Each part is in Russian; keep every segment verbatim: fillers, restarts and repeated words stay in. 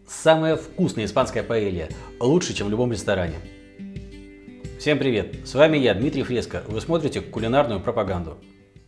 Самая вкусная испанская паэлья, лучше, чем в любом ресторане. Всем привет, с вами я, Дмитрий Фреско, вы смотрите кулинарную пропаганду.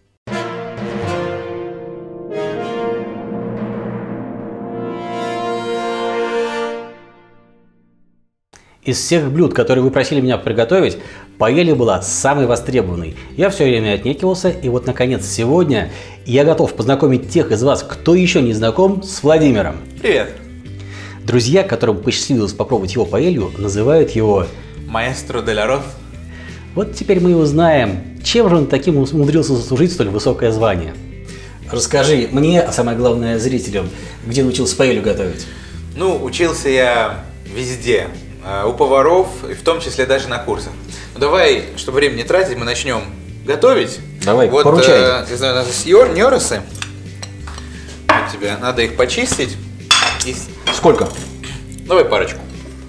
Из всех блюд, которые вы просили меня приготовить, паэлья была самой востребованной. Я все время отнекивался, и вот наконец сегодня я готов познакомить тех из вас, кто еще не знаком, с Владимиром. Привет! Друзья, которым посчастливилось попробовать его паэлью, называют его Маэстро дель арроз. Вот теперь мы и узнаем, чем же он таким умудрился заслужить столь высокое звание. Расскажи мне, а самое главное зрителям, где научился паэлью готовить? Ну, учился я везде. У поваров, и в том числе даже на курсах. Ну, давай, чтобы время не тратить, мы начнем готовить. Давай, вот, поручай. Э, я знаю, у нас есть ньоросы. Вот тебе надо их почистить. И... Сколько? Давай парочку.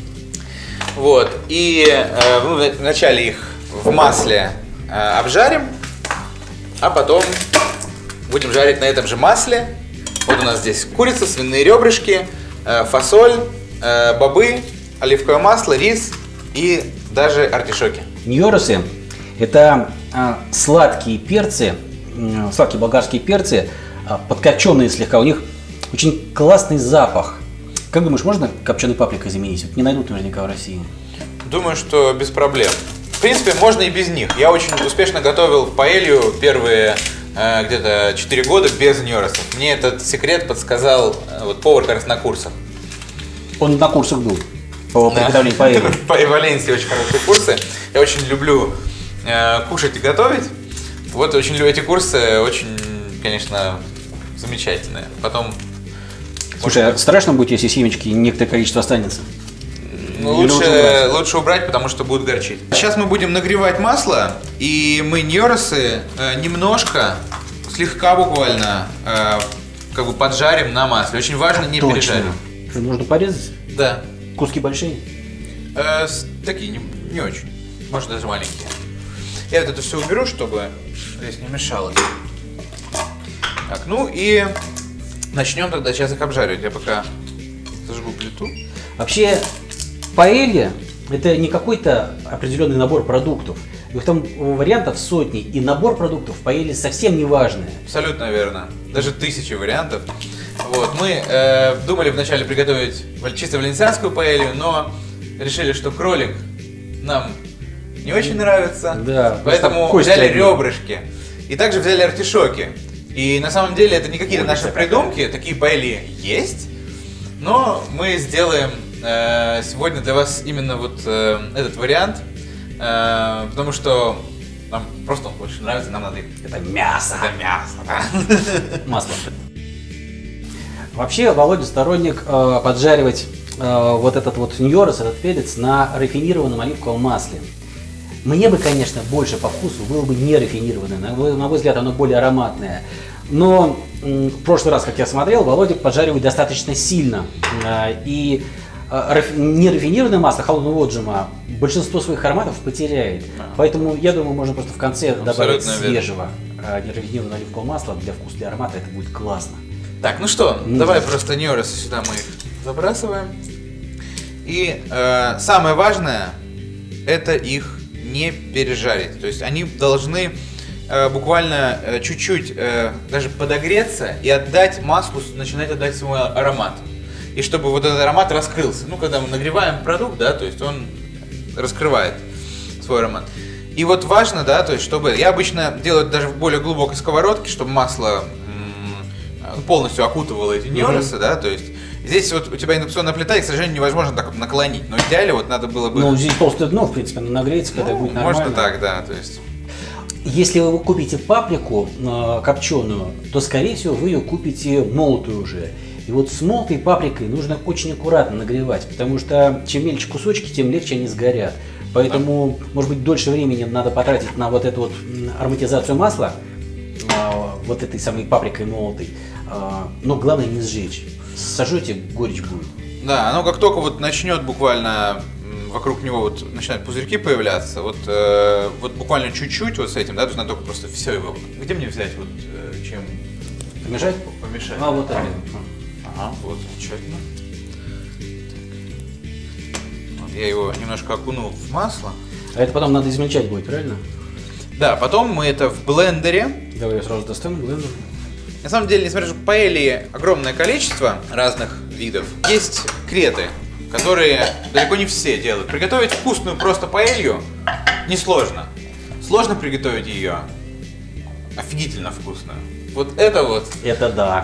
Вот. И э, мы вначале их в масле э, обжарим, а потом будем жарить на этом же масле. Вот у нас здесь курица, свиные ребрышки, э, фасоль, э, бобы, оливковое масло, рис и даже артишоки. Ньоросы – это а, сладкие перцы, а, сладкие болгарские перцы, а, подкопченые слегка. У них очень классный запах. Как думаешь, можно копченой паприкой заменить? Вот не найдут наверняка в России. Думаю, что без проблем. В принципе, можно и без них. Я очень успешно готовил паэлью первые э, где-то четыре года без ньоросов. Мне этот секрет подсказал э, вот, повар как раз на курсах. Он на курсах был. По приготовлению паэльи. По Валенсии очень хорошие курсы. Я очень люблю э, кушать и готовить. Вот очень люблю эти курсы, очень, конечно, замечательные. Потом. Слушай, может... а страшно будет, если семечки некоторое количество останется? Ну, лучше, убрать? лучше убрать, потому что будут горчить. Сейчас мы будем нагревать масло, и мы ньоросы э, немножко, слегка буквально, э, как бы поджарим на масле. Очень важно не Точно. пережарим. Что, нужно порезать? Да. Куски большие? Э, такие, не, не очень. Может, даже маленькие. Я вот это все уберу, чтобы здесь не мешалось. Так, ну и начнем тогда сейчас их обжаривать. Я пока зажгу плиту. Вообще, паэлья – это не какой-то определенный набор продуктов. Их там вариантов сотни, и набор продуктов в паэлье совсем не важный. Абсолютно верно. Даже тысячи вариантов. Вот, мы э, думали вначале приготовить чисто валенсианскую паэлью, но решили, что кролик нам не очень нравится, да, поэтому взяли один. ребрышки и также взяли артишоки. И на самом деле это не какие-то наши придумки, такие паэльи есть, но мы сделаем э, сегодня для вас именно вот э, этот вариант, э, потому что нам просто он больше нравится, нам надо их... Это мясо! Это мясо, да. Масло. Вообще, Володя сторонник э, поджаривать э, вот этот вот ньорос, этот перец на рафинированном оливковом масле. Мне бы, конечно, больше по вкусу было бы не рафинированное, на, на мой взгляд, оно более ароматное. Но э, в прошлый раз, как я смотрел, Володя поджаривает достаточно сильно. Э, и э, раф, нерафинированное масло холодного отжима большинство своих ароматов потеряет. А. Поэтому, я думаю, можно просто в конце Абсолютно добавить свежего э, нерафинированного оливкового масла для вкуса, для аромата, это будет классно. Так, ну что, ну, давай да. просто ньоросы сюда мы их забрасываем. И э, самое важное, это их не пережарить. То есть они должны э, буквально э, чуть-чуть э, даже подогреться и отдать маслу, начинать отдать свой аромат. И чтобы вот этот аромат раскрылся. Ну, когда мы нагреваем продукт, да, то есть он раскрывает свой аромат. И вот важно, да, то есть чтобы... Я обычно делаю даже в более глубокой сковородке, чтобы масло полностью окутывала эти ньоросы, mm-hmm. да, то есть здесь вот у тебя индукционная плита, и, к сожалению, невозможно так вот наклонить, но в идеале вот надо было бы... Ну, здесь толстое дно, в принципе, оно нагреется, когда ну, будет нормально. Можно так, да, то есть... Если вы купите паприку э, копченую, то, скорее всего, вы ее купите молотую уже. И вот с молотой паприкой нужно очень аккуратно нагревать, потому что чем мельче кусочки, тем легче они сгорят. Поэтому, да. может быть, дольше времени надо потратить на вот эту вот ароматизацию масла, э, вот этой самой паприкой молотой. Но главное не сжечь. Сожжете, горечь будет. Да, оно как только вот начнет буквально вокруг него вот начинают пузырьки появляться, вот, э, вот буквально чуть-чуть вот с этим, да, то есть надо только просто все его. Где мне взять вот э, чем помешать? Помешать. А вот это. Ага, вот замечательно. я его немножко окунул в масло. А это потом надо измельчать будет, правильно? Да, потом мы это в блендере. Давай я сразу достану блендер. На самом деле, несмотря на то, что паэльи огромное количество разных видов, есть креты, которые далеко не все делают. Приготовить вкусную просто паэлью несложно. Сложно приготовить ее офигительно вкусную. Вот это вот. Это да.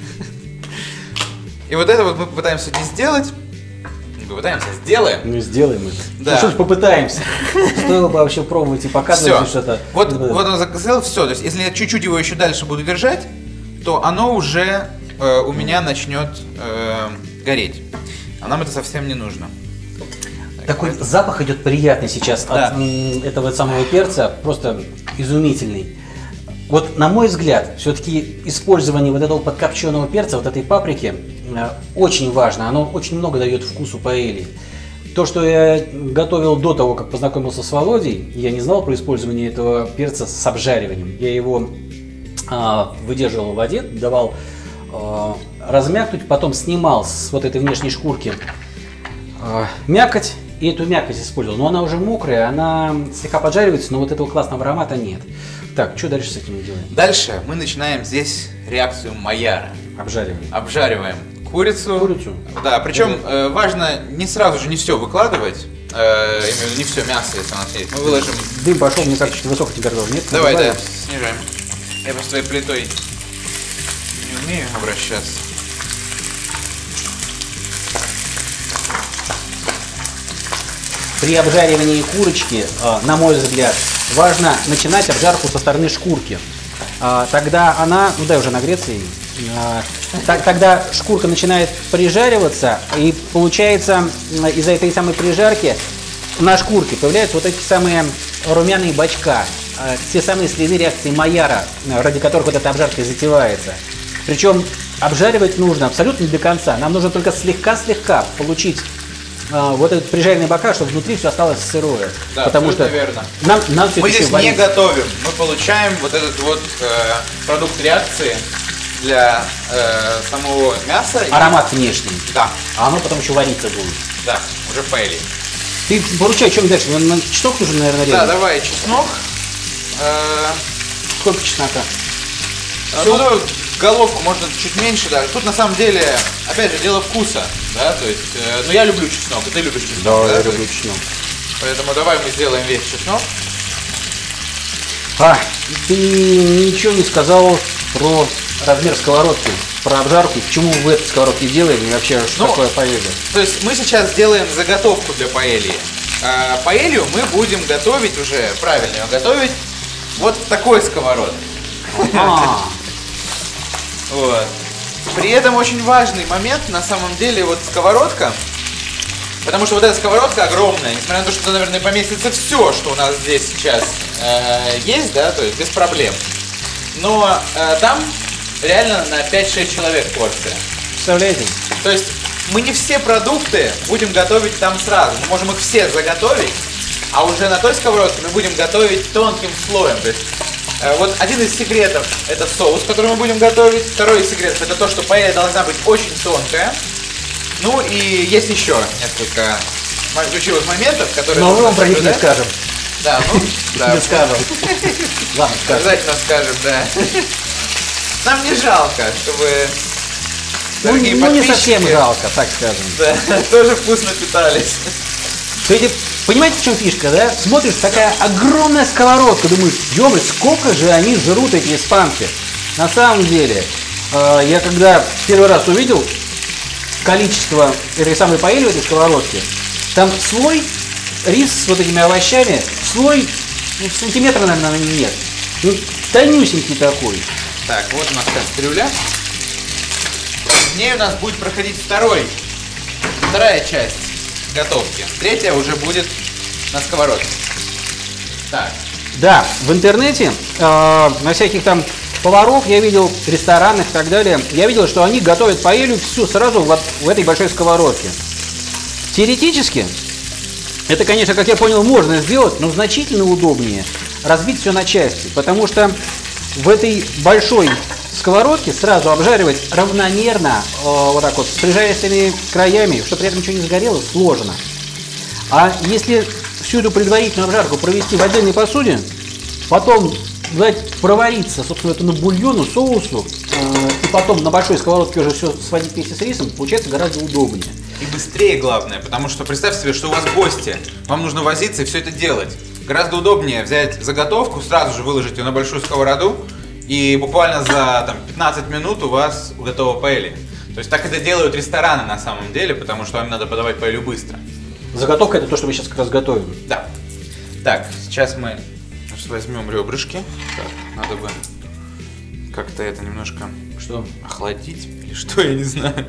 И вот это вот мы попытаемся не сделать. Не попытаемся, сделаем. Ну сделаем это. Да. Ну что ж, попытаемся. Стоило бы вообще пробовать и показывать что-то. Вот, вот он заказал все. То есть, если я чуть-чуть его еще дальше буду держать, то оно уже э, у меня начнет э, гореть. А нам это совсем не нужно. Такой запах идет приятный сейчас Да. от м, этого самого перца, просто изумительный. Вот на мой взгляд, все-таки использование вот этого подкопченого перца, вот этой паприки, э, очень важно. Оно очень много дает вкусу паэльи. То, что я готовил до того, как познакомился с Володей, я не знал про использование этого перца с обжариванием. Я его э, выдерживал в воде, давал э, размякнуть, потом снимал с вот этой внешней шкурки э, мякоть. И эту мякоть использовал. Но она уже мокрая, она слегка поджаривается, но вот этого классного аромата нет. Так, что дальше с этим делаем? Дальше мы начинаем здесь реакцию Майяра. Обжариваем. Обжариваем курицу. Курицу. Да, причем э, важно не сразу же не все выкладывать. Э, именно не все мясо, если у нас есть. Мы выложим. Дым пошел, мне кажется, что высокая температура. Нет? Давай, да, Добавим? снижаем. Я просто своей плитой не умею обращаться. При обжаривании курочки, э, на мой взгляд, важно начинать обжарку со стороны шкурки. Э, тогда она, ну дай уже нагреться ей. Э, так- тогда шкурка начинает прижариваться, и получается э, из-за этой самой прижарки на шкурке появляются вот эти самые румяные бачка, э, те самые следы реакции Майяра, э, ради которых вот эта обжарка и затевается. Причем обжаривать нужно абсолютно не до конца. Нам нужно только слегка-слегка получить а, вот этот прижаренный бока, чтобы внутри все осталось сырое. Да, потому что абсолютно верно. нам, нам все Мы это здесь еще не варить. готовим, мы получаем вот этот вот э, продукт реакции для э, самого мяса. и- Аромат внешний. Да, А оно потом еще вариться будет. да, уже в паэлье. Ты поручай, что дальше? На, на чеснок нужно, наверное, Да, резать? давай чеснок. Э, Сколько чеснока? ну, давай головку можно чуть меньше, да. Тут на самом деле, опять же, дело вкуса, да, то есть, э, ну я люблю чеснок, и ты любишь чеснок, да, то есть, чеснок. поэтому давай мы сделаем весь чеснок. А, ты ничего не сказал про размер сковородки, про обжарку, почему в этой сковородке делаем и вообще что Ну, такое паэлья? То есть мы сейчас делаем заготовку для паэльи. А паэлью мы будем готовить уже, правильно ее готовить, вот в такой сковородке. А, Вот. При этом очень важный момент, на самом деле, вот сковородка, потому что вот эта сковородка огромная, несмотря на то, что туда, наверное, поместится все, что у нас здесь сейчас э, есть, да, то есть без проблем. Но э, там реально на пять-шесть человек порция. представляете? То есть мы не все продукты будем готовить там сразу. Мы можем их все заготовить, а уже на той сковородке мы будем готовить тонким слоем. То есть э, вот один из секретов — это соус, который мы будем готовить. Второй из секретов — это то, что паэлья должна быть очень тонкая. Ну и есть еще несколько м- ключевых моментов, которые... Но мы нужно вам про них не соблюдать. скажем. Да, ну, да. Не скажем. Ладно, скажем. Обязательно скажем, да. Нам не жалко, чтобы Ну, дорогие ну, не подписчики, совсем жалко, так скажем. да, тоже вкусно питались. То есть, понимаете, в чем фишка, да? Смотришь, такая огромная сковородка, думаешь, ё-моё, сколько же они жрут, эти испанки. На самом деле, э, я когда первый раз увидел количество этой самой паэльи в этой сковородке, там слой рис с вот этими овощами, слой ну, сантиметра, наверное, нет. Ну, тонюсенький такой. Так, вот у нас кастрюля. В ней у нас будет проходить второй, вторая часть готовки. Третья уже будет на сковородке. Так, Да, в интернете, э, на всяких там поваров, я видел, ресторанах и так далее, я видел, что они готовят паэлью всю сразу в, в этой большой сковородке. Теоретически, это, конечно, как я понял, можно сделать, но значительно удобнее разбить все на части, потому что в этой большой сковородке сразу обжаривать равномерно, э, вот так вот, с прижаристыми краями, чтобы при этом ничего не сгорело, сложно. А если всю эту предварительную обжарку провести в отдельной посуде, потом дать провариться, собственно, этому бульону, соусу, э, и потом на большой сковородке уже все сводить вместе с рисом, получается гораздо удобнее. И быстрее, главное, потому что представь себе, что у вас гости, вам нужно возиться и все это делать. Гораздо удобнее взять заготовку, сразу же выложить ее на большую сковороду, и буквально за там, пятнадцать минут у вас готово паэлья. То есть так это делают рестораны на самом деле, потому что им надо подавать паэлью быстро. Заготовка — это то, что мы сейчас как раз готовим. Да. Так, сейчас мы значит, возьмем ребрышки. Так, надо бы как-то это немножко что? Охладить или что, я не знаю.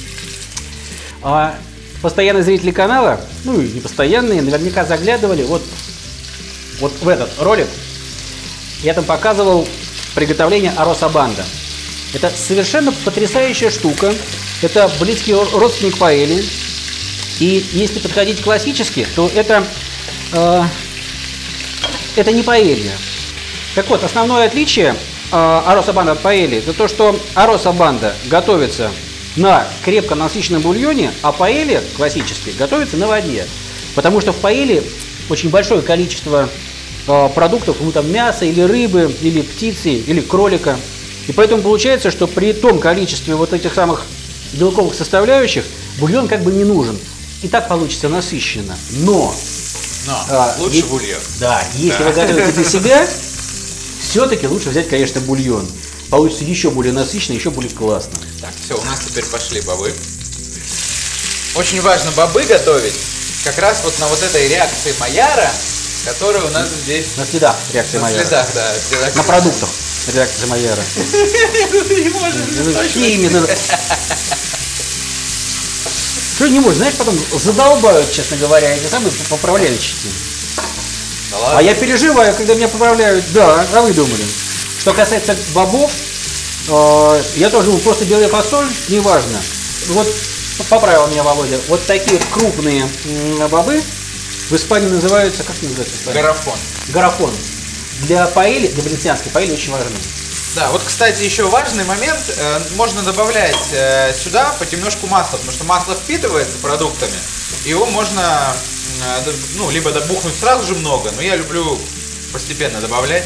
А постоянные зрители канала, ну и не постоянные, наверняка заглядывали вот, вот в этот ролик. Я там показывал приготовление арроз абандо. Это совершенно потрясающая штука. Это близкий родственник паэльи. И если подходить классически, то это, э, это не паэлья. Так вот, основное отличие э, арроз абандо от паэльи — это то, что арроз абандо готовится на крепко насыщенном бульоне, а паэлья классически готовится на воде. Потому что в паэлье очень большое количество э, продуктов, ну там мяса или рыбы, или птицы, или кролика. И поэтому получается, что при том количестве вот этих самых белковых составляющих бульон как бы не нужен. И так получится насыщенно. Но, Но а, лучше ведь, бульон. Да, если да. вы готовите для себя, все-таки лучше взять, конечно, бульон. Получится еще более насыщенно, еще более классно. Так, все, у нас теперь пошли бобы. Очень важно бобы готовить как раз вот на вот этой реакции Майяра, которая у нас здесь... На следах реакции Майяра. На следах, да. Следах. На продуктах реакции Майяра. Именно. Что не можешь, знаешь, потом задолбают, честно говоря, эти самые поправляющие. Да ладно? А я переживаю, когда меня поправляют. Да, а вы думали. Что касается бобов, э, я тоже думал, просто белая фасоль, неважно. Вот поправил меня Володя. Вот такие крупные м, бобы в Испании называются, как называется? Гарафон. Гарафон. Для паэльи, для венецианской паэльи очень важны. Да, вот, кстати, еще важный момент. Э, можно добавлять э, сюда понемножку масла, потому что масло впитывается продуктами. Его можно, э, ну, либо добухнуть сразу же много, но я люблю постепенно добавлять.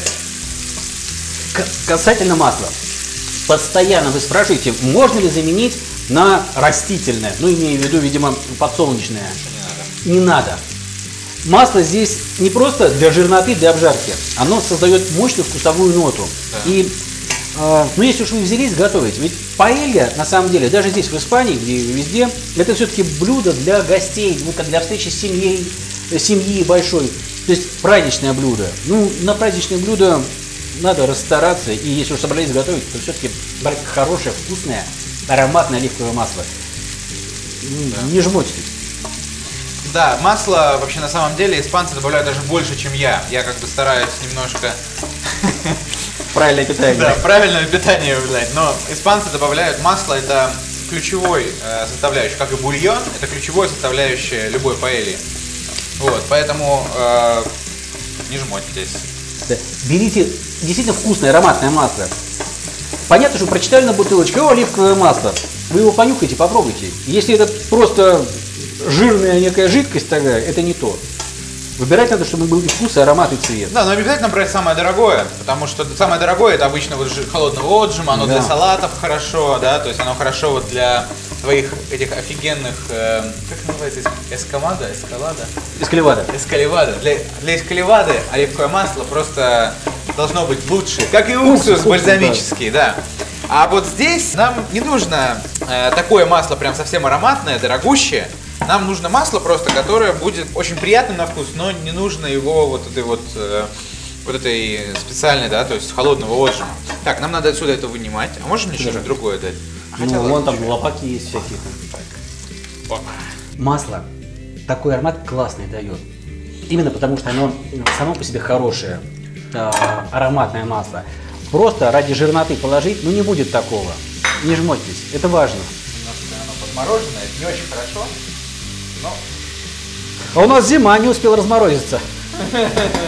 К- касательно масла. Постоянно вы спрашиваете, можно ли заменить на растительное, ну, имею в виду, видимо, подсолнечное. Не надо. Не надо. Масло здесь не просто для жирноты, для обжарки. Оно создает мощную вкусовую ноту. Да. И, э, ну, если уж вы взялись готовить, ведь паэлья, на самом деле, даже здесь, в Испании, где везде, это все-таки блюдо для гостей, ну, как для встречи с семьей, семьи большой. То есть праздничное блюдо. Ну, на праздничное блюдо надо расстараться, и если уж собрались готовить, то все-таки брать хорошее, вкусное, ароматное оливковое масло. Да. Не жмотитесь. Да, масло вообще на самом деле испанцы добавляют даже больше, чем я. Я как бы стараюсь немножко... Правильное питание. Да, правильное питание выбирать. Но испанцы добавляют масло, это ключевой э, составляющий, как и бульон, это ключевое составляющее любой паэльи. Вот, поэтому э, не жмотитесь. Да. Берите действительно вкусное, ароматное масло. Понятно, что прочитали на бутылочке: о, оливковое масло. Вы его понюхайте, попробуйте. Если это просто жирная некая жидкость, тогда это не то. Выбирать надо, чтобы был и вкус, и аромат, и цвет. Да, но обязательно брать самое дорогое, потому что самое дорогое — это обычно вот холодного отжима, оно да. для салатов хорошо, да, то есть оно хорошо вот для твоих этих офигенных, э, как называется, эскамада, эскалада? Эскаливада. Эскаливада. Для, для эскаливады оливковое масло просто должно быть лучше, как и уксус, уксус бальзамический, да. А вот здесь нам не нужно э, такое масло прям совсем ароматное, дорогущее. Нам нужно масло просто, которое будет очень приятным на вкус, но не нужно его вот этой вот, э, вот этой специальной, да, то есть холодного отжима. Так, нам надо отсюда это вынимать. А можешь мне что-нибудь другое дать? Хотя, ну, вон там лопаки есть всякие. Так. Масло такой аромат классный дает. Именно потому, что оно само по себе хорошее, э, ароматное масло. Просто ради жирноты положить, ну не будет такого. Не жмотитесь, это важно. Немножко оно подмороженное, это не очень хорошо. Но... А у нас зима, не успел разморозиться. Так.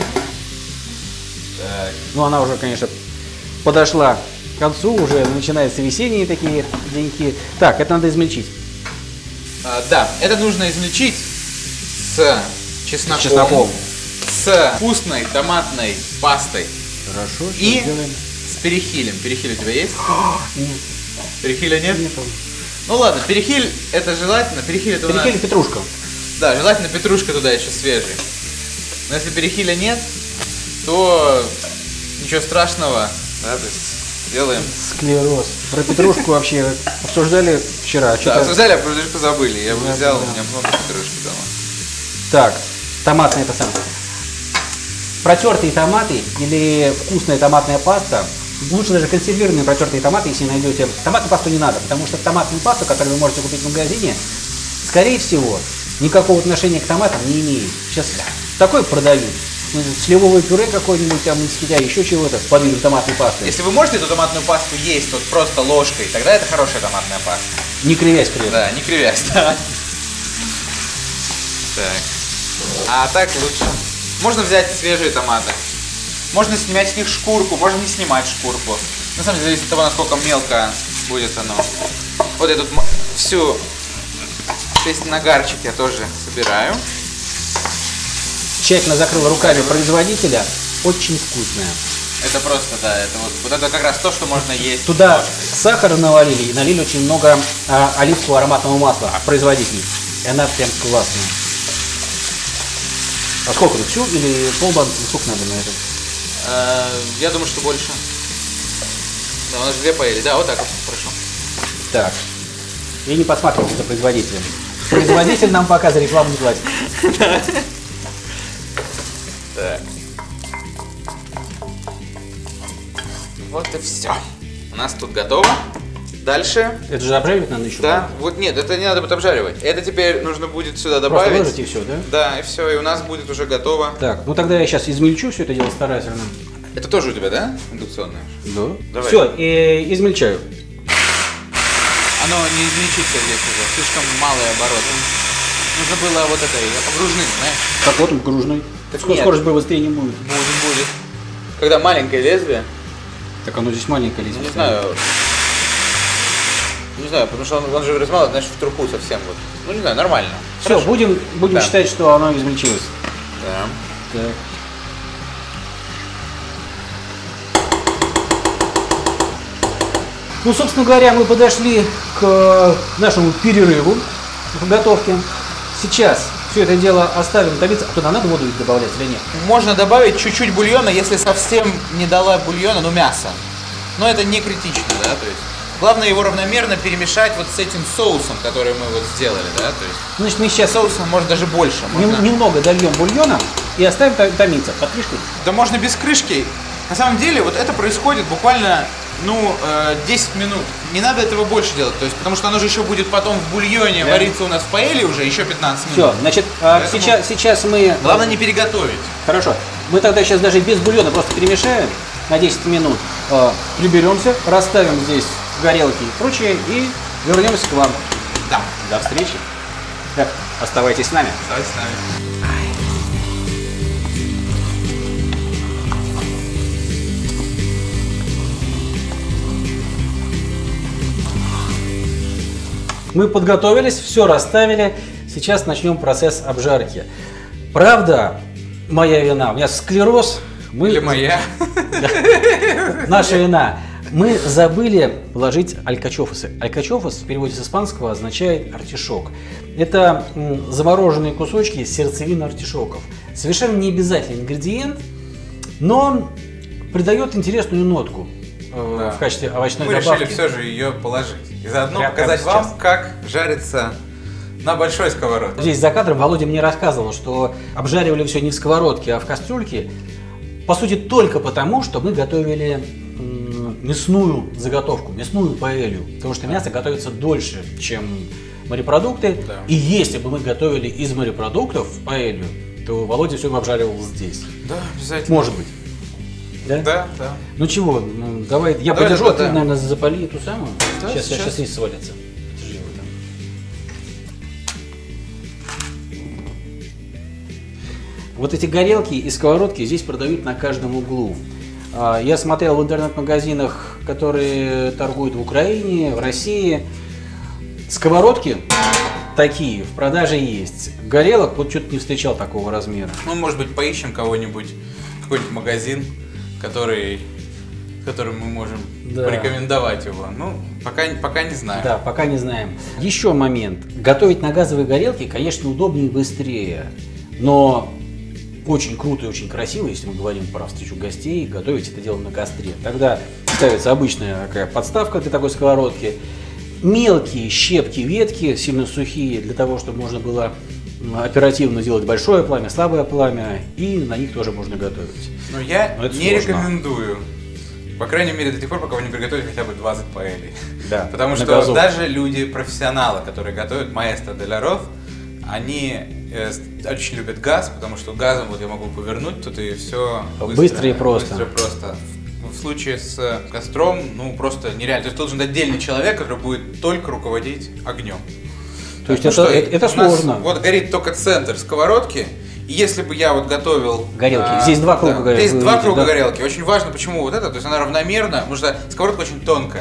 Ну, она уже, конечно, подошла к концу, уже начинаются весенние такие деньки. Так, это надо измельчить. А, да, это нужно измельчить с чесноком, с чесноком, с вкусной томатной пастой. Хорошо. И сделаем. с перехилем. Перехиль у тебя есть? Нет. Перехиля нет? Нет. Ну ладно, перехиль это желательно. Перехиль это у нас... Перехиль и петрушка. Да, желательно петрушка туда еще свежий. Но если перехиля нет, то ничего страшного. Да, то есть делаем. Склероз. Про петрушку вообще обсуждали вчера. Да, обсуждали, а про петрушку забыли. Я бы Да, взял, да. у меня много петрушки дома. Так, томатная это самое. Протертые томаты или вкусная томатная паста. Лучше даже консервированные протертые томаты, если найдете. Томатную пасту не надо, потому что томатную пасту, которую вы можете купить в магазине, скорее всего, никакого отношения к томатам не имеет. Сейчас такой продают. Сливовое пюре какое-нибудь там из Китая, еще чего-то под видом томатной пасты. Если вы можете эту томатную пасту есть вот просто ложкой, тогда это хорошая томатная паста. Не кривясь при этом. Да, не кривясь, да. Так. А так лучше. Можно взять свежие томаты. Можно снимать с них шкурку, можно не снимать шкурку. На самом деле зависит от того, насколько мелко будет оно. Вот я тут всю весь нагарчик я тоже собираю. Тщательно закрыл руками производителя. Очень вкусная. Это просто, да, это вот, вот это как раз то, что можно есть. Туда сахар навалили и налили очень много а, оливкового ароматного масла от производителей. И она прям классная. А сколько тут? Всю или полбанки? Сколько надо на это? Э, я думаю, что больше. Да, у нас же две поели. Да, вот так вот, хорошо. Так. И не подсматривайте за производителем. Производитель нам пока за рекламу не платит. Так. Вот и все. У нас тут готово. Дальше. Это же обжаривать надо еще? Да. Вот нет, это не надо будет обжаривать. Это теперь нужно будет сюда Просто добавить. выложить и все, да? Да, и все, и у нас будет уже готово. Так, ну тогда я сейчас измельчу все это дело старательно. Это тоже у тебя, да? Индукционное? Да. Давай. Все, и измельчаю. Оно не измельчится здесь уже. Слишком малые обороты. Нужно было вот это, окружным, знаешь? Так вот он, кружной. Так Скорость, нет. скорость бы быстрее не будет. Будет, будет. Когда маленькое лезвие, Так оно здесь маленькое ну, лезвие. не знаю. Не знаю, потому что он, он же размазал, знаешь, в труху совсем вот. Ну не знаю, нормально. Все, Хорошо. будем, будем Да. считать, что оно измельчилось. Да. Так. Ну, собственно говоря, мы подошли к нашему перерыву в готовке. Сейчас все это дело оставим томиться. А туда надо воду добавлять или нет? Можно добавить чуть-чуть бульона, если совсем не дала бульона, ну мясо. Но это не критично, да, то есть. Главное его равномерно перемешать вот с этим соусом, который мы вот сделали, да, то есть. Значит, мы сейчас Соусом может даже больше. нем- Можно... немного дольем бульона и оставим то- томиться под крышкой. Да можно без крышки. На самом деле вот это происходит буквально, ну, э, десять минут. Не надо этого больше делать, то есть, потому что оно же еще будет потом в бульоне Да. вариться у нас в паэле уже еще пятнадцать Все, минут. значит, а, Поэтому- сейчас, сейчас мы... Главное не переготовить. Хорошо. Мы тогда сейчас даже без бульона просто перемешаем на десять минут, э, приберемся, расставим здесь горелки и прочее и вернемся к вам. Да. До встречи. Так, оставайтесь с нами. Оставайтесь с нами. Мы подготовились, все расставили. Сейчас начнем процесс обжарки. Правда, моя вина. У меня склероз. Мы... Или моя. Наша вина. Мы забыли положить алькачофосы. Алькачофос в переводе с испанского означает артишок. Это м, замороженные кусочки сердцевины артишоков. Совершенно не обязательный ингредиент, но он придает интересную нотку э, Да. в качестве овощной Мы добавки. решили все же ее положить. И заодно Прямо показать сейчас. вам, как жарится на большой сковородке. Здесь за кадром Володя мне рассказывал, что обжаривали все не в сковородке, а в кастрюльке. По сути, только потому, что мы готовили м, мясную заготовку, мясную паэлью. Потому что мясо готовится дольше, чем морепродукты. Да. И если бы мы готовили из морепродуктов паэлью, то Володя все бы обжаривал здесь. Да, обязательно. Может быть. Да? Да, да. Ну чего, ну, давай, я Давай, подержу, да, а ты, да. наверное, запали эту самую. Да, сейчас, сейчас. сейчас не свалится. Держи его там. Вот эти горелки и сковородки здесь продают на каждом углу. А, Я смотрел в интернет-магазинах, которые торгуют в Украине, в России. Сковородки такие в продаже есть. Горелок вот что-то не встречал такого размера. Ну, может быть, поищем кого-нибудь, какой-нибудь магазин, который, которым мы можем да. порекомендовать его. Ну, пока, пока не знаем. Да, пока не знаем. Еще момент. Готовить на газовой горелке, конечно, удобнее и быстрее. Но очень круто и очень красиво, если мы говорим про встречу гостей, готовить это дело на костре. Тогда ставится обычная такая подставка для такой сковородки. Мелкие щепки, ветки, сильно сухие, для того, чтобы можно было оперативно сделать большое пламя, слабое пламя, и на них тоже можно готовить. Но я Но не сложно. рекомендую. По крайней мере, до тех пор, пока вы не приготовите хотя бы двадцать паэлей. Да, потому что газу. Даже люди-профессионалы, которые готовят маэстро де ля Роз, они э, очень любят газ, потому что газом вот я могу повернуть тут и все быстро, быстро и просто. Быстро и просто. В случае с костром, ну просто нереально. То есть должен быть отдельный человек, который будет только руководить огнем. То есть ну, это, что, это, это сложно. Вот горит только центр сковородки. И если бы я вот готовил... Горелки. А, здесь два круга да, горелки. Здесь два видите, круга да? горелки. Очень важно, почему вот это. То есть она равномерно, потому что сковородка очень тонкая.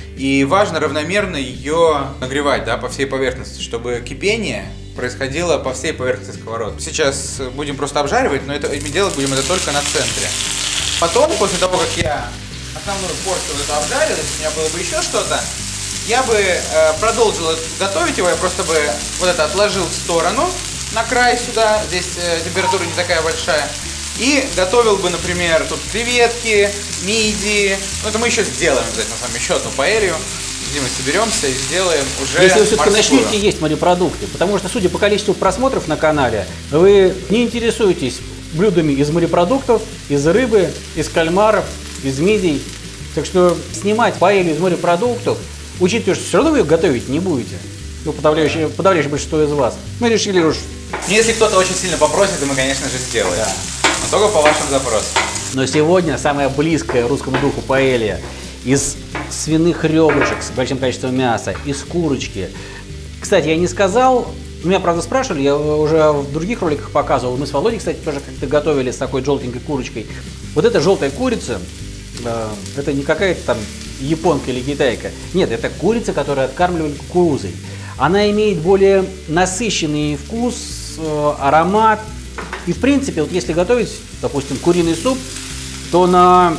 И важно равномерно ее нагревать, да, по всей поверхности, чтобы кипение происходило по всей поверхности сковородки. Сейчас будем просто обжаривать, но это, делать будем это только на центре. Потом, после того, как я основную порцию вот эту обжарил, если у меня было бы еще что-то, я бы э, продолжил готовить его, я просто бы вот это отложил в сторону, на край сюда, здесь э, температура не такая большая, и готовил бы, например, тут креветки, мидии, ну это мы еще сделаем обязательно с вами еще одну паэлью, где мы соберемся и сделаем уже Если вы все-таки начнете есть морепродукты, потому что, судя по количеству просмотров на канале, вы не интересуетесь блюдами из морепродуктов, из рыбы, из кальмаров, из мидий. Так что снимать паэлью из морепродуктов, учитывая, что все равно вы ее готовить не будете, ну, подавляющее, подавляющее большинство из вас, мы решили уж... Если кто-то очень сильно попросит, то мы, конечно же, сделаем. Да. Но только по вашим запросам. Но сегодня самая близкая русскому духу паэлья из свиных ребрышек с большим количеством мяса, из курочки. Кстати, я не сказал... Меня, правда, спрашивали, я уже в других роликах показывал, мы с Володей, кстати, тоже как-то готовили с такой желтенькой курочкой. Вот эта желтая курица, э, это не какая-то там японка или китайка. Нет, это курица, которую откармливали кукурузой. Она имеет более насыщенный вкус, э, аромат. И, в принципе, вот если готовить, допустим, куриный суп, то на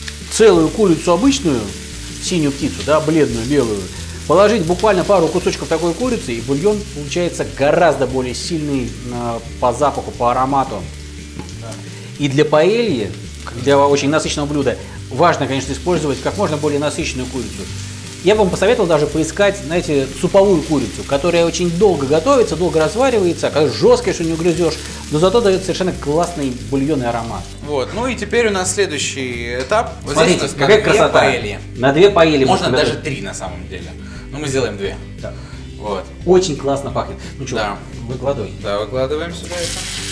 целую курицу обычную, синюю птицу, да, бледную, белую, положить буквально пару кусочков такой курицы, и бульон получается гораздо более сильный э, по запаху, по аромату. Да. И для паэльи, для очень насыщенного блюда, важно, конечно, использовать как можно более насыщенную курицу. Я бы вам посоветовал даже поискать, знаете, суповую курицу, которая очень долго готовится, долго разваривается, когда жесткая, что не угрызешь, но зато дает совершенно классный бульонный аромат. Вот, ну и теперь у нас следующий этап. Вот смотрите, здесь у нас какая красота. Паэльи. На две паэльи. Можно даже три на самом деле. Ну, мы сделаем две. Да. Вот. Очень классно пахнет. Ну что, да. выкладывай. Да, выкладываем сюда это.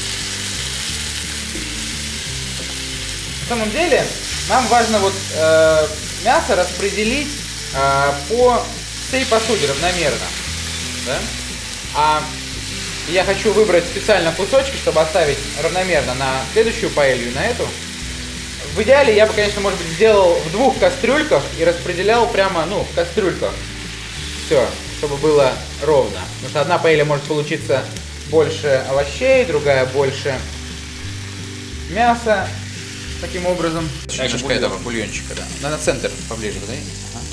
На самом деле, нам важно вот э, мясо распределить э, по всей посуде равномерно. Да? А я хочу выбрать специально кусочки, чтобы оставить равномерно на следующую паэлью и на эту. В идеале я бы, конечно, может быть, сделал в двух кастрюльках и распределял прямо, ну, в кастрюльках. Все, чтобы было ровно. Потому что одна паэлья может получиться больше овощей, другая больше мяса. Таким образом. Немножко этого бульончика, да. Надо на центр поближе, да? Ага.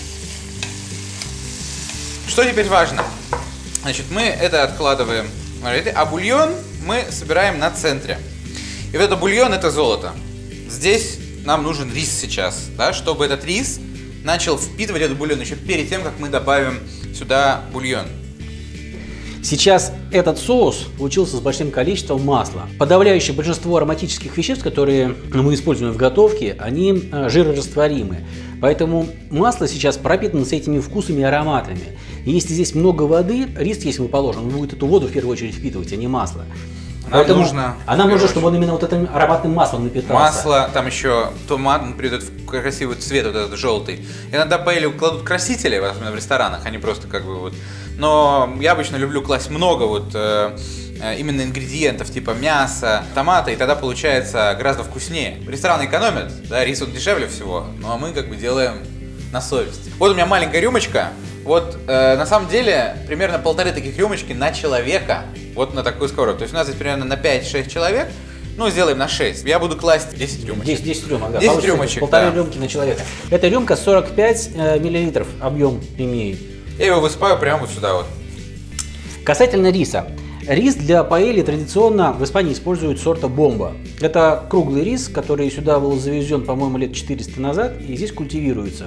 Что теперь важно? Значит, мы это откладываем, а бульон мы собираем на центре. И вот это бульон — это золото. Здесь нам нужен рис сейчас, да, чтобы этот рис начал впитывать этот бульон еще перед тем, как мы добавим сюда бульон. Сейчас этот соус получился с большим количеством масла. Подавляющее большинство ароматических веществ, которые мы используем в готовке, они жирорастворимы. Поэтому масло сейчас пропитано с этими вкусами и ароматами. И если здесь много воды, рис, если мы положим, он будет эту воду в первую очередь впитывать, а не масло. Нам Поэтому нужно, а нам нужно, чтобы он именно вот этим ароматным маслом напитался. Масло, там еще томат, он придает красивый цвет, вот этот желтый. Иногда паэлью кладут красители, особенно в ресторанах, они просто как бы вот. Но я обычно люблю класть много вот э, именно ингредиентов, типа мяса, томата, и тогда получается гораздо вкуснее. Рестораны экономят, да, рис он дешевле всего, но мы как бы делаем на совесть. Вот у меня маленькая рюмочка, Вот э, на самом деле примерно полторы таких рюмочки на человека, вот на такую скорость. То есть у нас здесь примерно на пять-шесть человек, ну сделаем на шесть. Я буду класть десять рюмочек. десять, десять рюмок, да. десять рюмочек, полторы да. рюмки на человека. Эта рюмка сорок пять э, миллилитров объем имеет. Я его высыпаю прямо вот сюда вот. Касательно риса. Рис для паэльи традиционно в Испании используют сорта бомба. Это круглый рис, который сюда был завезен, по-моему, лет четыреста назад, и здесь культивируется.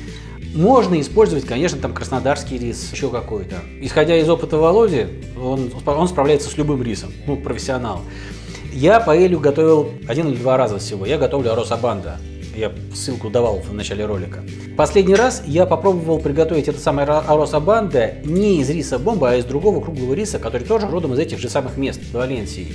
Можно использовать, конечно, там краснодарский рис, еще какой-то. Исходя из опыта Володи, он, он справляется с любым рисом, ну, профессионал. Я паэлью готовил один или два раза всего. Я готовлю арроз абанда. Я ссылку давал в начале ролика. Последний раз я попробовал приготовить этот самый арроз абанда не из риса бомба, а из другого круглого риса, который тоже родом из этих же самых мест, в Валенсии.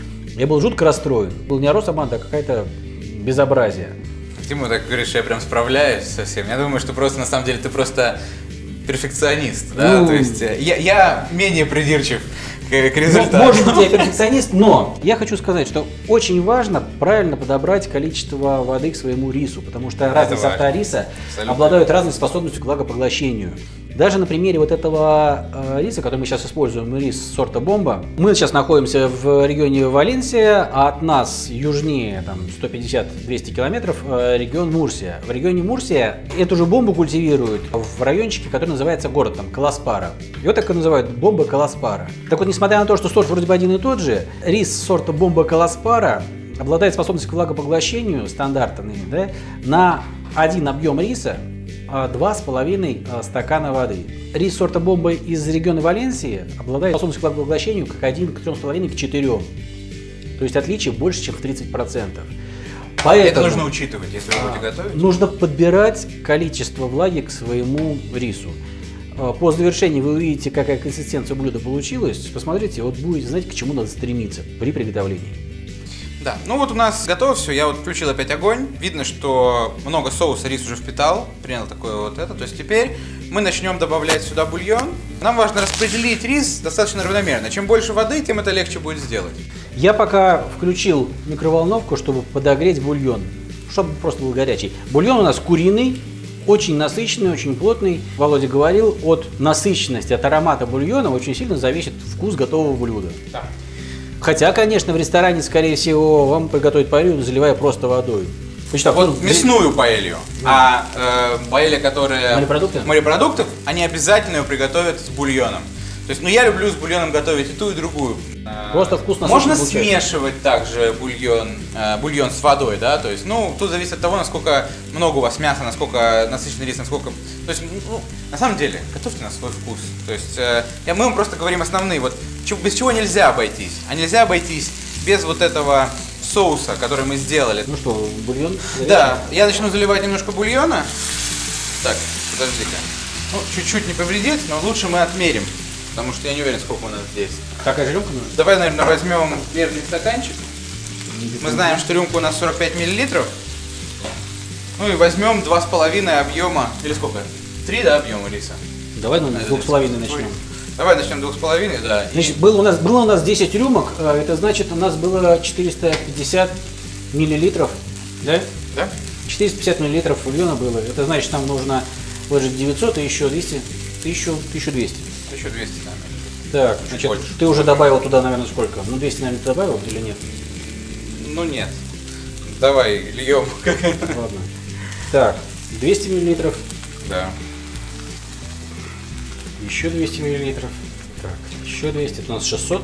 Я был жутко расстроен. Был не арроз абанда, а какая-то безобразие. Тимур, так говоришь, что я прям справляюсь со всем. Я думаю, что просто на самом деле ты просто перфекционист, да? Ну, то есть я, я менее придирчив к, к результату. Ну, может быть, я перфекционист, но я хочу сказать, что очень важно правильно подобрать количество воды к своему рису, потому что Это разные важно. сорта риса Абсолютно. обладают разной способностью к влагопоглощению. Даже на примере вот этого э, риса, который мы сейчас используем, рис сорта бомба, мы сейчас находимся в регионе Валенсия, а от нас южнее там, сто пятьдесят — двести километров э, регион Мурсия. В регионе Мурсия эту же бомбу культивируют в райончике, который называется город там, Каласпара. Его так и называют — бомба Каласпара. Так вот, несмотря на то, что сорт вроде бы один и тот же, рис сорта бомба Каласпара обладает способностью к влагопоглощению стандартной, да, на один объем риса два с половиной стакана воды. Рис сорта бомба из региона Валенсии обладает способностью к влагопоглощению как один к трем с половиной к четырем. То есть отличие больше, чем в тридцать процентов. Поэтому это нужно учитывать, если вы будете готовить. Нужно подбирать количество влаги к своему рису. По завершении вы увидите, какая консистенция блюда получилась. Посмотрите, вот будете знать, к чему надо стремиться при приготовлении. Да, ну вот у нас готово все, я вот включил опять огонь. Видно, что много соуса рис уже впитал, принял такое вот это. То есть теперь мы начнем добавлять сюда бульон. Нам важно распределить рис достаточно равномерно. Чем больше воды, тем это легче будет сделать. Я пока включил микроволновку, чтобы подогреть бульон, чтобы просто был горячий. Бульон у нас куриный, очень насыщенный, очень плотный. Володя говорил, от насыщенности, от аромата бульона очень сильно зависит вкус готового блюда. Да. Хотя, конечно, в ресторане, скорее всего, вам приготовить паэлью, заливая просто водой. Так, вот мясную паэлью, а э, паэлья, которые морепродукты? морепродуктов, они обязательно ее приготовят с бульоном. То есть, ну я люблю с бульоном готовить и ту, и другую. Просто вкус Можно получается. смешивать также бульон, э, бульон с водой, да, то есть, ну, тут зависит от того, насколько много у вас мяса, насколько насыщенный рис, насколько... То есть, ну, на самом деле, готовьте на свой вкус. То есть, э, я, мы вам просто говорим основные, вот, без чего нельзя обойтись. А нельзя обойтись без вот этого соуса, который мы сделали. Ну что, бульон? Да, я начну заливать немножко бульона. Так, подожди-ка. Ну, чуть-чуть не повредит, но лучше мы отмерим. Потому что я не уверен, сколько у нас здесь. Какая же рюмка нужна? Давай, наверное, возьмем верхний стаканчик. Мы знаем, что рюмка у нас сорок пять миллилитров. Ну и возьмем два с половиной объема. Или сколько? Три, да, объема риса? Давай ну, с двух с половиной начнем. Давай начнем двух с половиной, да. Значит, было у нас, было у нас десять рюмок, это значит, у нас было четыреста пятьдесят миллилитров, да? Да? четыреста пятьдесят миллилитров бульона было. Это значит, нам нужно вложить девятьсот и еще двести, тысячу, тысячу двести. тысячу двести, да. Так, значит, больше. ты уже добавил туда, наверное, сколько? Ну, двести, наверное, ты добавил или нет? Ну нет. Давай льем. Ладно. Так, двести миллилитров. Да. Еще двести миллилитров. Так, еще двести. Это у нас шестьсот.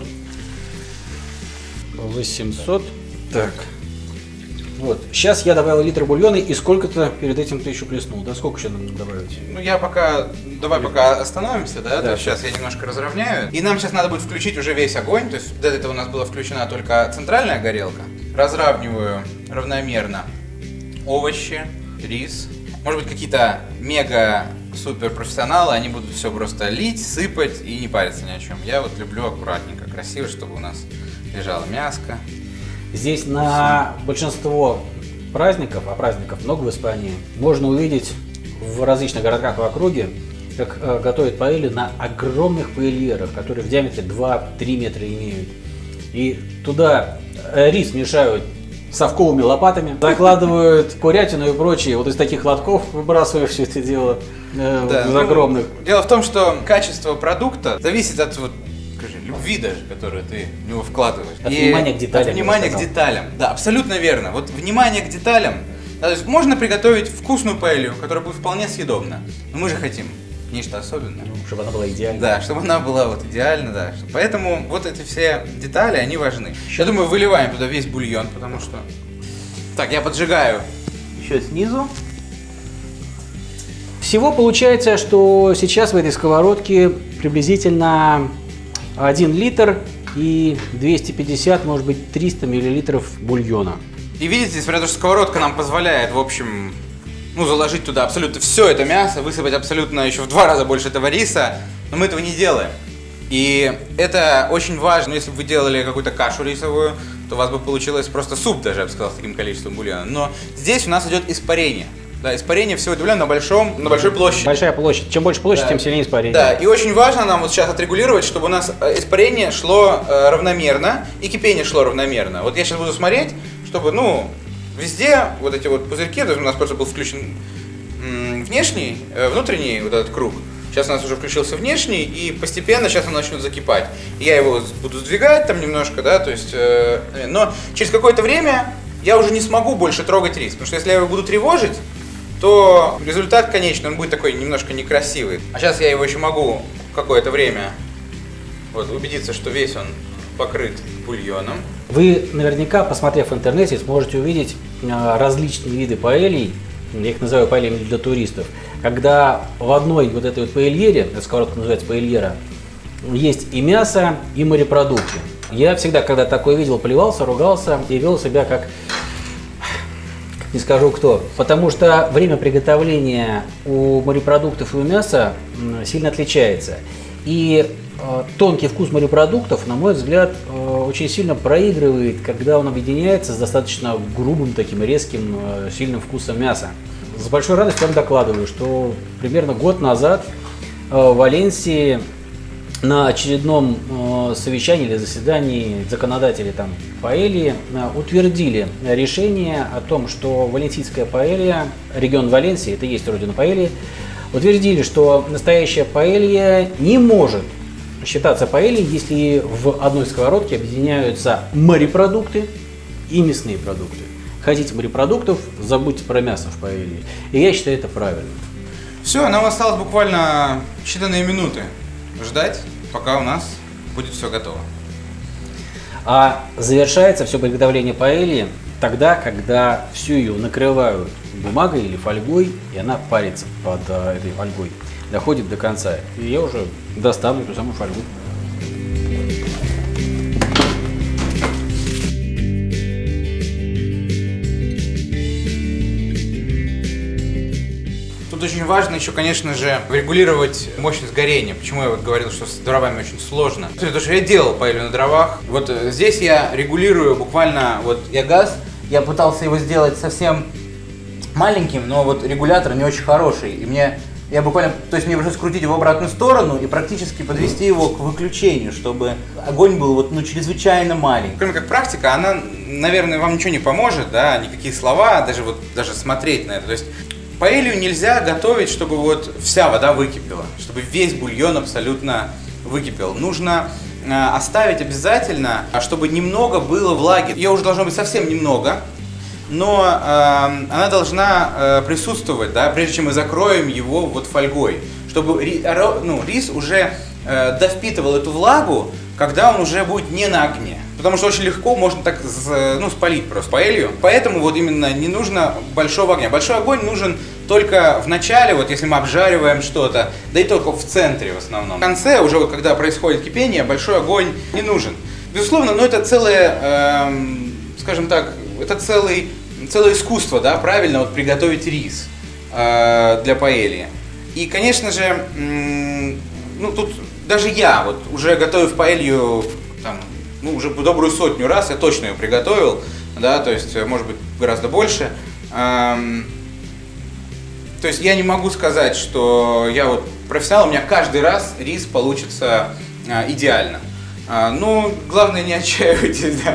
восемьсот. Так. Вот. Сейчас я добавил литр бульона, и сколько-то перед этим ты еще плеснул. Да, сколько еще нам добавить? Ну я пока, давай пока остановимся, да, Да. то есть сейчас я немножко разровняю. И нам сейчас надо будет включить уже весь огонь, то есть до этого у нас была включена только центральная горелка. Разравниваю равномерно овощи, рис. Может быть, какие-то мега супер профессионалы, они будут все просто лить, сыпать и не париться ни о чем. Я вот люблю аккуратненько, красиво, чтобы у нас лежало мяско. Здесь на большинство праздников, а праздников много в Испании, можно увидеть в различных городках в округе, как э, готовят паэлью на огромных паэльерах, которые в диаметре два-три метра имеют. И туда э, рис мешают совковыми лопатами, закладывают курятину и прочее, вот из таких лотков выбрасывая все это дело э, да, из огромных. Ну, дело в том, что качество продукта зависит от вот, скажи, любви даже, которую ты в него вкладываешь. От и внимания к деталям. От внимания к деталям, да, абсолютно верно. Вот внимание к деталям, да, то есть можно приготовить вкусную паэлью, которая будет вполне съедобна, но мы же хотим нечто особенное. Ну, чтобы она была идеальна. Да, чтобы она была вот идеальна, да. Поэтому вот эти все детали, они важны. Я думаю, выливаем туда весь бульон, потому что... Так, я поджигаю. Еще снизу. Всего получается, что сейчас в этой сковородке приблизительно один литр и двести пятьдесят, может быть, триста миллилитров бульона. И видите, несмотря на то, что сковородка нам позволяет, в общем... Ну, заложить туда абсолютно все это мясо, высыпать абсолютно еще в два раза больше этого риса, но мы этого не делаем. И это очень важно. Если бы вы делали какую-то кашу рисовую, то у вас бы получилось просто суп даже, я бы сказал, с таким количеством бульона. Но здесь у нас идет испарение. Да, испарение всего этого на, большом, на большой площади. Большая площадь. Чем больше площадь, да, тем сильнее испарение. Да, и очень важно нам вот сейчас отрегулировать, чтобы у нас испарение шло э, равномерно и кипение шло равномерно. Вот я сейчас буду смотреть, чтобы, ну... Везде вот эти вот пузырьки, то есть у нас просто был включен внешний, э, внутренний вот этот круг. Сейчас у нас уже включился внешний, и постепенно сейчас он начнет закипать. Я его буду сдвигать там немножко, да, то есть, э, но через какое-то время я уже не смогу больше трогать рис, потому что если я его буду тревожить, то результат конечный, он будет такой немножко некрасивый. А сейчас я его еще могу какое-то время вот, убедиться, что весь он покрыт бульоном. Вы наверняка, посмотрев в интернете, сможете увидеть различные виды паэлей, я их называю паэльями для туристов, когда в одной вот этой вот паэльере, эта сковородка называется паэльера, есть и мясо, и морепродукты. Я всегда, когда такое видел, плевался, ругался и вел себя как, не скажу кто, потому что время приготовления у морепродуктов и у мяса сильно отличается. И тонкий вкус морепродуктов, на мой взгляд, очень сильно проигрывает, когда он объединяется с достаточно грубым, таким резким, сильным вкусом мяса. С большой радостью вам докладываю, что примерно год назад в Валенсии на очередном совещании или заседании законодателей там паэльи утвердили решение о том, что валенсийская паэлья, регион Валенсии, это и есть родина паэльи, утвердили, что настоящая паэлья не может считаться паэльей, если в одной сковородке объединяются морепродукты и мясные продукты. Хотите морепродуктов, забудьте про мясо в паэлье. И я считаю это правильно. Все, нам осталось буквально считанные минуты ждать, пока у нас будет все готово. А завершается все приготовление паэльи тогда, когда всю ее накрывают бумагой или фольгой, и она парится под а, этой фольгой, доходит до конца. И я уже доставлю эту самую фольгу. Тут очень важно еще, конечно же, регулировать мощность горения. Почему я вот говорил, что с дровами очень сложно? Потому что я делал паэлью на дровах. Вот здесь я регулирую буквально, вот я газ, я пытался его сделать совсем маленьким, но вот регулятор не очень хороший. И мне, я буквально, то есть мне пришлось крутить его в обратную сторону и практически подвести его к выключению, чтобы огонь был вот, ну, чрезвычайно маленький. Кроме как практика, она, наверное, вам ничего не поможет, да, никакие слова, даже вот, даже смотреть на это. То есть паэлью нельзя готовить, чтобы вот вся вода выкипела, чтобы весь бульон абсолютно выкипел. Нужно э, оставить обязательно, чтобы немного было влаги. Ее уже должно быть совсем немного, но э, она должна э, присутствовать, да, прежде чем мы закроем его вот фольгой, чтобы ри, ну, рис уже э, довпитывал эту влагу, когда он уже будет не на огне. Потому что очень легко можно так, ну, спалить просто паэлью. Поэтому вот именно не нужно большого огня. Большой огонь нужен только в начале, вот если мы обжариваем что-то, да и только в центре в основном. В конце, уже вот когда происходит кипение, большой огонь не нужен. Безусловно, но это целое, эм, скажем так, это целый, целое искусство, да, правильно вот приготовить рис э, для паэльи. И, конечно же, м, ну тут даже я, вот уже готовив паэлью, там, ну, уже добрую сотню раз я точно ее приготовил, да, то есть, может быть, гораздо больше. Эм, то есть я не могу сказать, что я вот профессионал, у меня каждый раз рис получится э, идеально. Э, ну, главное, не отчаивайтесь, да.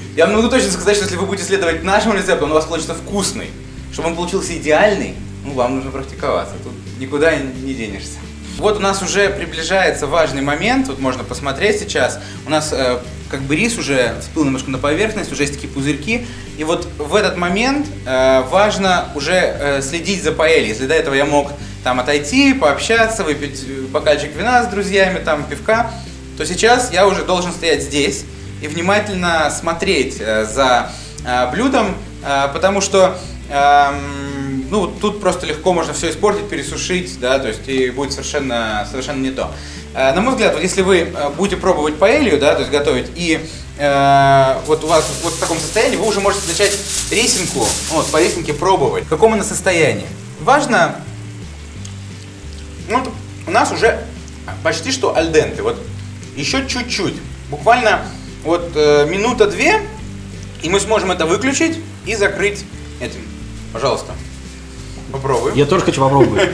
Я могу точно сказать, что если вы будете следовать нашему рецепту, он у вас получится вкусный. Чтобы он получился идеальный, ну, вам нужно практиковаться. Тут никуда не денешься. Вот у нас уже приближается важный момент. Вот можно посмотреть сейчас. У нас э, как бы рис уже всплыл немножко на поверхность, уже есть такие пузырьки. И вот в этот момент э, важно уже э, следить за паэльей. Если до этого я мог там отойти, пообщаться, выпить бокальчик вина с друзьями, там пивка, то сейчас я уже должен стоять здесь и внимательно смотреть э, за э, блюдом, э, потому что э, ну, тут просто легко можно все испортить, пересушить, да, то есть и будет совершенно, совершенно не то. Э, на мой взгляд, вот если вы будете пробовать паэлью, да, то есть готовить, и э, вот у вас вот в таком состоянии, вы уже можете начать рисинку, вот, по рисинке пробовать, в каком она состоянии. Важно, вот у нас уже почти что аль денте, вот еще чуть-чуть, буквально вот э, минута-две, и мы сможем это выключить и закрыть этим. Пожалуйста, попробуем. Я тоже хочу попробовать.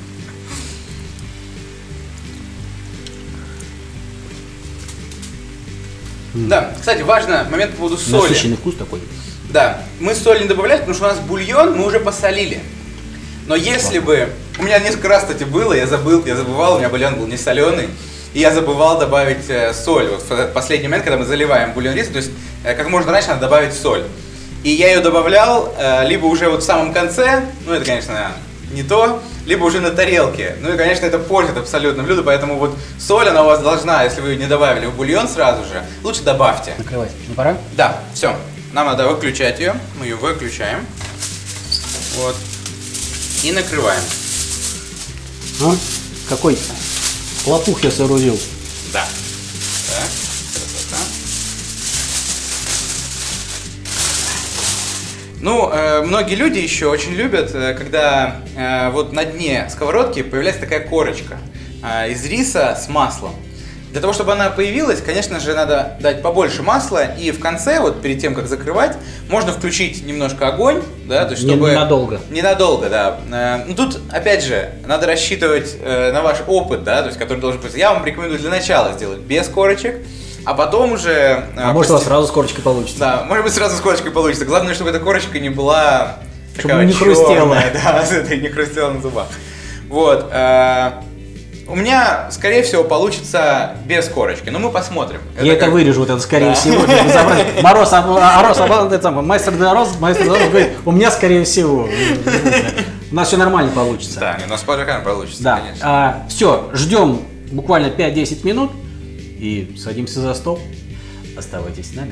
Да, кстати, важный момент по поводу соли. Насыщенный вкус такой. Да, мы соль не добавляли, потому что у нас бульон мы уже посолили. Но если бы... У меня несколько раз, кстати, было, я забыл, я забывал, у меня бульон был не соленый. И я забывал добавить э, соль. Вот в этот последний момент, когда мы заливаем бульон риса, то есть э, как можно раньше надо добавить соль. И я ее добавлял э, либо уже вот в самом конце, ну это, конечно, не то, либо уже на тарелке. Ну и, конечно, это портит абсолютно блюдо, поэтому вот соль, она у вас должна, если вы ее не добавили в бульон сразу же, лучше добавьте. Накрывать. Ну пора? Да, все. Нам надо выключать ее. Мы ее выключаем. Вот. И накрываем. А? Какой лопух я соорудил. Да. Так, красота. Ну, э, многие люди еще очень любят, э, когда э, вот на дне сковородки появляется такая корочка э, из риса с маслом. Для того, чтобы она появилась, конечно же, надо дать побольше масла, и в конце, вот перед тем, как закрывать, можно включить немножко огонь, да, то есть чтобы... Ненадолго. Ненадолго, да. Ну, тут, опять же, надо рассчитывать э, на ваш опыт, да, то есть, который должен быть... Я вам рекомендую для начала сделать без корочек, а потом уже... А э, может, у вас сразу с корочкой получится. Да, может быть, сразу с корочкой получится. Главное, чтобы эта корочка не была... Чтобы не хрустела. Да, не хрустела на зубах. Вот. Э, У меня, скорее всего, получится без корочки, но мы посмотрим. Я это, это вырежу, вот это скорее да. всего. Мороз, Арос, мастер Дорос, мастер Дорос говорит, у меня скорее всего. У нас все нормально получится. Да, у нас по рукам получится, да. конечно. А, все, ждем буквально пять-десять минут и садимся за стол. Оставайтесь с нами.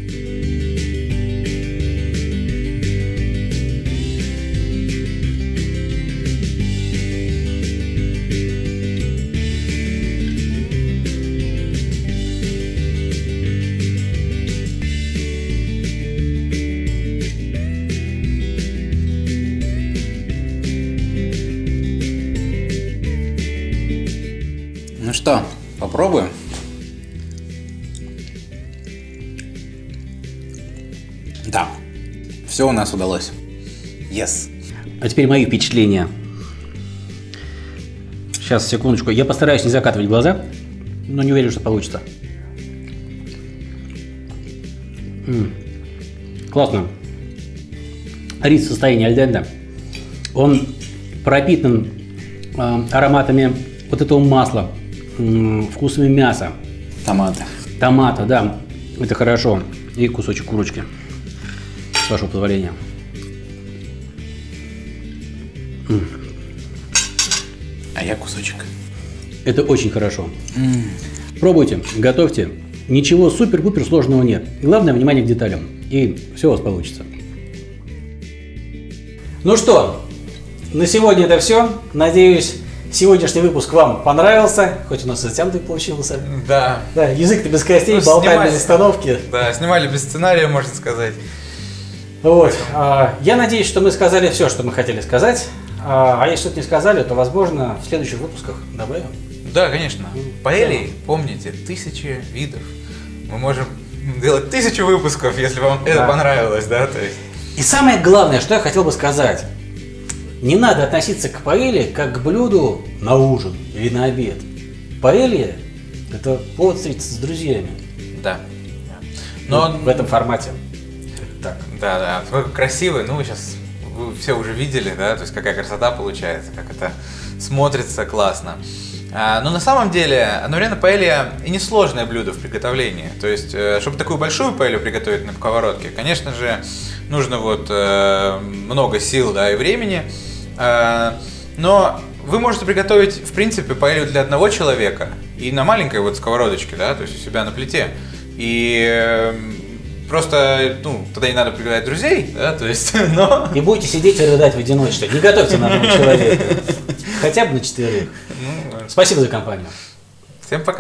Ну что, попробуем? Да, все у нас удалось. Yes. А теперь мои впечатления. Сейчас, секундочку. Я постараюсь не закатывать глаза, но не уверен, что получится. М-м. Классно. Рис в состоянии аль денте. Он пропитан э, ароматами вот этого масла, вкусами мяса. Томата. Томата, да. Это хорошо. И кусочек курочки. С вашего позволения. М. А я кусочек. Это очень хорошо. М. Пробуйте, готовьте. Ничего супер-пупер сложного нет. Главное внимание к деталям. И все у вас получится. Ну что, на сегодня это все. Надеюсь, сегодняшний выпуск вам понравился, хоть у нас и затянутый получился. Да. Да, язык-то без костей, ну, болтаем без остановки. Да, снимали без сценария, можно сказать. Вот. А, я надеюсь, что мы сказали все, что мы хотели сказать. А, а если что-то не сказали, то, возможно, в следующих выпусках добавим. Да, конечно. Паэльи, помните, тысячи видов. Мы можем делать тысячу выпусков, если вам да. это понравилось, да, то есть. И самое главное, что я хотел бы сказать. Не надо относиться к паэлье как к блюду на ужин или на обед. Паэлья – это повод встретиться с друзьями. Да. Но ну, в этом формате. Так. Да, да. Такой красивый, ну, сейчас вы все уже видели, да, то есть какая красота получается, как это смотрится классно. А, но на самом деле, одновременно паэлья и несложное блюдо в приготовлении. То есть, чтобы такую большую паэлью приготовить на сковородке, конечно же, нужно вот э, много сил, да, и времени. Э, но вы можете приготовить, в принципе, паэлью для одного человека и на маленькой вот сковородочке, да, то есть у себя на плите. И э, просто, ну, тогда не надо приглашать друзей, да, то есть, но... И будете сидеть и рыдать в одиночестве. Не готовьте на одного человека. Хотя бы на четверых. Спасибо за компанию. Всем пока.